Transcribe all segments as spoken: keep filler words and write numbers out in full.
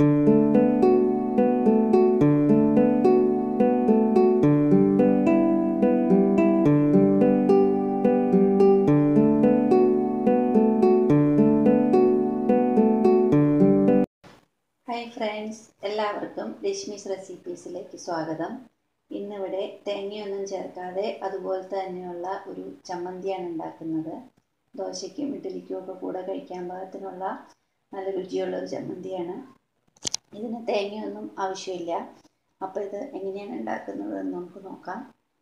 Hi friends, എല്ലാവർക്കും രശ്മീസ് റെസിപ്പീസിലേക്ക് സ്വാഗതം. ഇന്നിവിടെ തേങ്ങയൊന്നും ചേർക്കാതെ അതുപോലെ തന്നെയുള്ള ഒരു ചമ്മന്തിയാണ് ഉണ്ടാക്കുന്നത്. ദോശയ്ക്കും ഇഡ്ഡലിക്കും ഒക്കെ കൂടെ കഴിക്കാൻ പാകത്തിനുള്ള നല്ല രുചിയുള്ള ഒരു ചമ്മന്തിയാണ്. ഇതിന് തേങ്ങയൊന്നും ആവശ്യമില്ല. അപ്പോൾ ഇത് എങ്ങനെയാണ് ഉണ്ടാക്കുന്നത് എന്ന് നമുക്ക് നോക്കാം.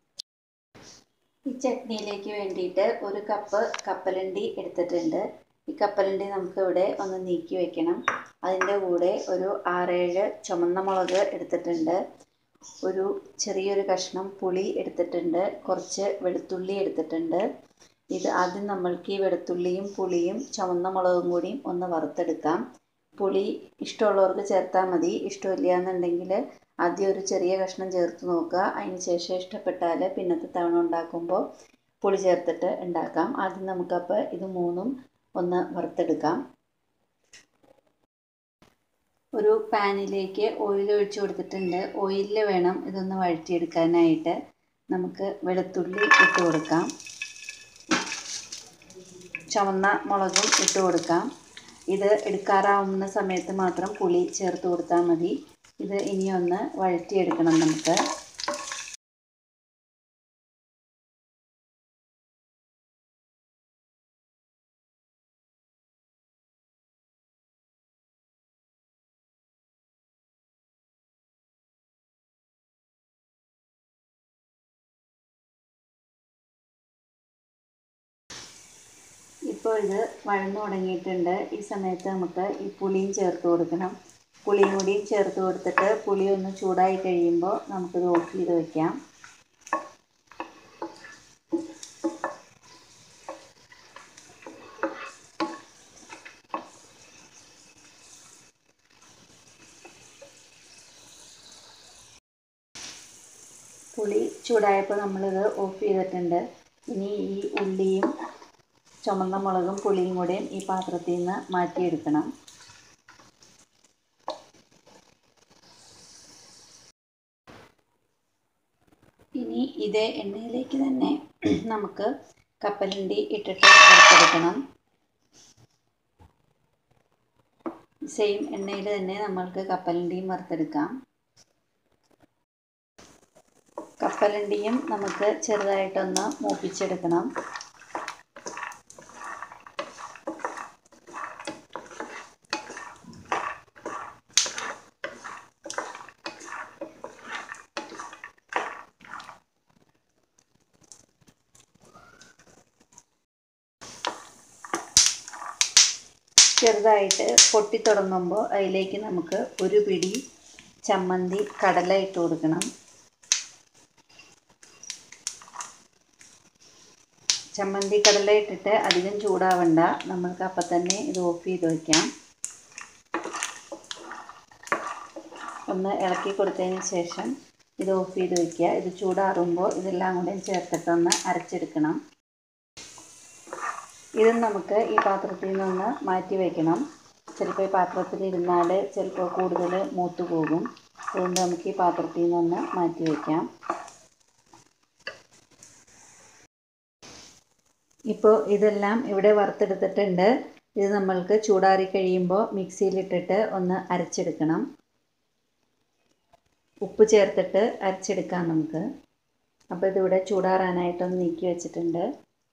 ഈ ചട്നിയിലേക്ക് വേണ്ടിയിട്ട് ഒരു കപ്പ് കപ്പലണ്ടി എടുത്തിട്ടുണ്ട്. ഈ കപ്പലണ്ടി നമുക്കിവിടെ ഒന്ന് നീക്കി വയ്ക്കണം. അതിൻ്റെ കൂടെ ഒരു ആറേഴ് ചുമന്ന മുളക് എടുത്തിട്ടുണ്ട്, ഒരു ചെറിയൊരു കഷ്ണം പുളി എടുത്തിട്ടുണ്ട്, കുറച്ച് വെളുത്തുള്ളി എടുത്തിട്ടുണ്ട്. ഇത് ആദ്യം നമ്മൾക്ക് ഈ വെളുത്തുള്ളിയും പുളിയും ചുമന്ന മുളകും കൂടിയും ഒന്ന് വറുത്തെടുക്കാം. പുളി ഇഷ്ടമുള്ളവർക്ക് ചേർത്താൽ മതി, ഇഷ്ടമില്ല എന്നുണ്ടെങ്കിൽ ആദ്യം ഒരു ചെറിയ കഷ്ണം ചേർത്ത് നോക്കുക. അതിന് ശേഷം ഇഷ്ടപ്പെട്ടാൽ പിന്നത്തെ തവണ ഉണ്ടാക്കുമ്പോൾ പുളി ചേർത്തിട്ട് ഉണ്ടാക്കാം. ആദ്യം നമുക്കപ്പോൾ ഇത് മൂന്നും ഒന്ന് വറുത്തെടുക്കാം. ഒരു പാനിലേക്ക് ഓയിൽ ഒഴിച്ചു കൊടുത്തിട്ടുണ്ട്. ഓയിലിൽ വേണം ഇതൊന്ന് വഴറ്റിയെടുക്കാനായിട്ട്. നമുക്ക് വെളുത്തുള്ളി ഇട്ട് കൊടുക്കാം, ചുവന്ന മുളകും ഇട്ട് കൊടുക്കാം. ഇത് എടുക്കാറാവുന്ന സമയത്ത് മാത്രം പുളി ചേർത്ത് കൊടുത്താൽ മതി. ഇത് ഇനിയൊന്ന് വഴറ്റിയെടുക്കണം നമുക്ക്. ഇപ്പോൾ ഇത് വഴന്നു തുടങ്ങിയിട്ടുണ്ട്. ഈ സമയത്ത് നമുക്ക് ഈ പുളിയും ചേർത്ത് കൊടുക്കണം. പുളിയും കൂടിയും ചേർത്ത് കൊടുത്തിട്ട് പുളി ഒന്ന് ചൂടായി കഴിയുമ്പോൾ നമുക്കിത് ഓഫ് ചെയ്ത് വയ്ക്കാം. പുളി ചൂടായപ്പോൾ നമ്മളിത് ഓഫ് ചെയ്തിട്ടുണ്ട്. ഇനി ഈ ഉള്ളിയും ചുമന്ന മുളകും പുളിയും കൂടെയും ഈ പാത്രത്തിൽ നിന്ന് മാറ്റിയെടുക്കണം. ഇനി ഇതേ എണ്ണയിലേക്ക് തന്നെ നമുക്ക് കപ്പലണ്ടി ഇട്ടിട്ട് വറുത്തെടുക്കണം. സെയിം എണ്ണയിൽ തന്നെ നമ്മൾക്ക് കപ്പലണ്ടിയും വറുത്തെടുക്കാം. കപ്പലണ്ടിയും നമുക്ക് ചെറുതായിട്ടൊന്ന് മൂപ്പിച്ചെടുക്കണം. ചെറുതായിട്ട് പൊട്ടിത്തുടങ്ങുമ്പോൾ അതിലേക്ക് നമുക്ക് ഒരു പിടി ചമ്മന്തി കടല ഇട്ട് കൊടുക്കണം. ചമ്മന്തി കടല ഇട്ടിട്ട് അധികം ചൂടാവണ്ട, നമ്മൾക്ക് അപ്പം തന്നെ ഇത് ഓഫ് ചെയ്ത് വയ്ക്കാം. ഒന്ന് ഇളക്കി കൊടുത്തതിന് ശേഷം ഇത് ഓഫ് ചെയ്ത് വയ്ക്കുക. ഇത് ചൂടാറുമ്പോൾ ഇതെല്ലാം കൂടെ ചേർത്തിട്ടൊന്ന് അരച്ചെടുക്കണം. ഇത് നമുക്ക് ഈ പാത്രത്തിൽ നിന്നൊന്ന് മാറ്റി വയ്ക്കണം. ചിലപ്പോൾ ഈ പാത്രത്തിൽ ഇരുന്നാൽ ചിലപ്പോൾ കൂടുതൽ മൂത്ത് പോകും. അതുകൊണ്ട് നമുക്ക് ഈ പാത്രത്തിൽ നിന്നൊന്ന് മാറ്റി വയ്ക്കാം. ഇപ്പോൾ ഇതെല്ലാം ഇവിടെ വറുത്തെടുത്തിട്ടുണ്ട്. ഇത് നമ്മൾക്ക് ചൂടാറി കഴിയുമ്പോൾ മിക്സിയിലിട്ടിട്ട് ഒന്ന് അരച്ചെടുക്കണം. ഉപ്പ് ചേർത്തിട്ട് അരച്ചെടുക്കാം നമുക്ക്. അപ്പോൾ ഇതിവിടെ ചൂടാറാനായിട്ടൊന്ന് നീക്കി വെച്ചിട്ടുണ്ട്.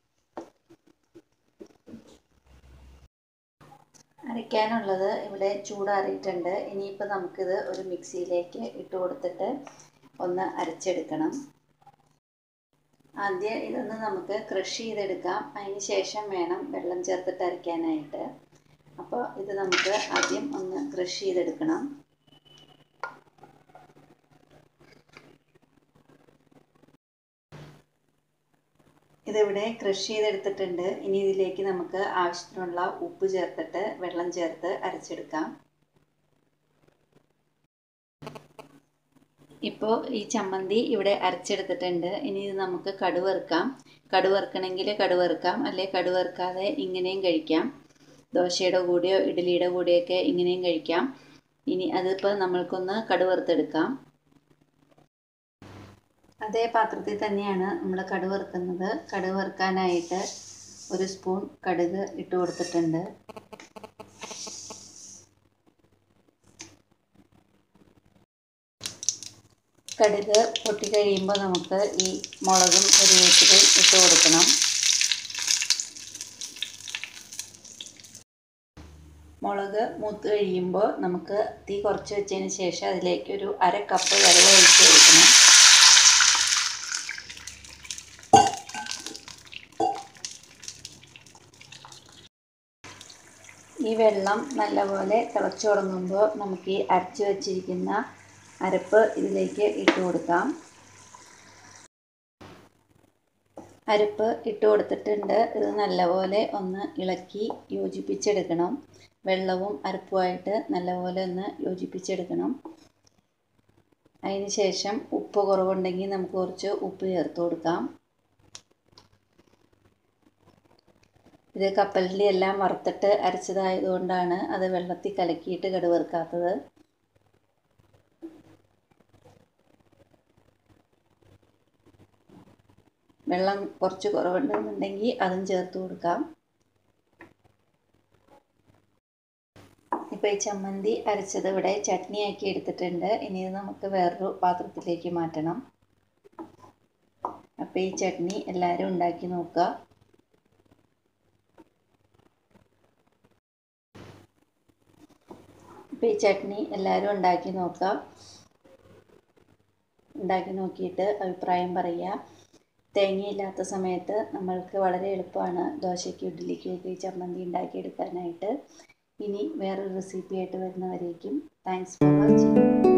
അരയ്ക്കാനുള്ളത് ഇവിടെ ചൂടാറിയിട്ടുണ്ട്. ഇനിയിപ്പോൾ നമുക്കിത് ഒരു മിക്സിയിലേക്ക് ഇട്ട് കൊടുത്തിട്ട് ഒന്ന് അരച്ചെടുക്കണം. ആദ്യം ഇതൊന്ന് നമുക്ക് ക്രഷ് ചെയ്തെടുക്കാം. അതിന് ശേഷം വേണം വെള്ളം ചേർത്തിട്ട് അരയ്ക്കാനായിട്ട്. അപ്പോൾ ഇത് നമുക്ക് ആദ്യം ഒന്ന് ക്രഷ് ചെയ്തെടുക്കണം. ഇതിവിടെ ക്രഷ് ചെയ്തെടുത്തിട്ടുണ്ട്. ഇനി ഇതിലേക്ക് നമുക്ക് ആവശ്യത്തിനുള്ള ഉപ്പ് ചേർത്തിട്ട് വെള്ളം ചേർത്ത് അരച്ചെടുക്കാം. ഇപ്പോൾ ഈ ചമ്മന്തി ഇവിടെ അരച്ചെടുത്തിട്ടുണ്ട്. ഇനി ഇത് നമുക്ക് കടുവറുക്കാം. കടുവറുക്കണമെങ്കിൽ കടുവറുക്കാം, അല്ലെങ്കിൽ കടുവറുക്കാതെ ഇങ്ങനെയും കഴിക്കാം. ദോശയുടെ കൂടെയോ ഇഡ്ഡലിയുടെ കൂടെയൊക്കെ ഇങ്ങനെയും കഴിക്കാം. ഇനി അതിപ്പോൾ നമ്മൾക്കൊന്ന് കടുക് വറുത്തെടുക്കാം. അതേ പാത്രത്തിൽ തന്നെയാണ് നമ്മൾ കടുക് വറുക്കുന്നത്. കടുക് വറുക്കാനായിട്ട് ഒരു സ്പൂൺ കടുക് ഇട്ട് കൊടുത്തിട്ടുണ്ട്. കടുക് പൊട്ടിക്കഴിയുമ്പോൾ നമുക്ക് ഈ മുളകും കരിവേപ്പിലയും ഇട്ട് കൊടുക്കണം. മുളക് മൂത്ത് കഴിയുമ്പോൾ നമുക്ക് തീ കുറച്ച് വെച്ചതിന് ശേഷം അതിലേക്ക് ഒരു അര കപ്പ് വെള്ളം ഒഴിച്ച് കൊടുക്കണം. ഈ വെള്ളം നല്ലപോലെ തിളച്ചു തുടങ്ങുമ്പോൾ നമുക്ക് ഈ അരച്ച് വച്ചിരിക്കുന്ന അരപ്പ് ഇതിലേക്ക് ഇട്ട് കൊടുക്കാം. അരപ്പ് ഇട്ട് കൊടുത്തിട്ടുണ്ട്. ഇത് നല്ലപോലെ ഒന്ന് ഇളക്കി യോജിപ്പിച്ചെടുക്കണം. വെള്ളവും അരപ്പുമായിട്ട് നല്ലപോലെ ഒന്ന് യോജിപ്പിച്ചെടുക്കണം. അതിന് ശേഷം ഉപ്പ് കുറവുണ്ടെങ്കിൽ നമുക്ക് കുറച്ച് ഉപ്പ് ചേർത്ത് കൊടുക്കാം. ഇത് കപ്പലണ്ടി എല്ലാം വറുത്തിട്ട് അരച്ചതായതുകൊണ്ടാണ് അത് വെള്ളത്തിൽ കലക്കിയിട്ട് കടുക് വറുക്കാത്തത്. വെള്ളം കുറച്ച് കുറവുണ്ടെന്നുണ്ടെങ്കിൽ അതും ചേർത്ത് കൊടുക്കാം. ഇപ്പോൾ ഈ ചമ്മന്തി അരച്ചത് ഇവിടെ ചട്നി ആക്കി എടുത്തിട്ടുണ്ട്. ഇനി ഇത് നമുക്ക് വേറൊരു പാത്രത്തിലേക്ക് മാറ്റണം. അപ്പോൾ ഈ ചട്നി എല്ലാവരും ഉണ്ടാക്കി നോക്കുക. ഇപ്പോൾ ഈ ചട്നി എല്ലാവരും ഉണ്ടാക്കി നോക്കുക. ഉണ്ടാക്കി നോക്കിയിട്ട് അഭിപ്രായം പറയുക. തേങ്ങയില്ലാത്ത സമയത്ത് നമ്മൾക്ക് വളരെ എളുപ്പമാണ് ദോശയ്ക്കും ഇഡ്ഡലിക്കും ഒക്കെ ഈ ചമ്മന്തി ഉണ്ടാക്കിയെടുക്കാനായിട്ട്. ഇനി വേറൊരു റെസിപ്പി ആയിട്ട് വരുന്നവരേക്കും താങ്ക്സ് ഫോർ വാച്ചിങ്.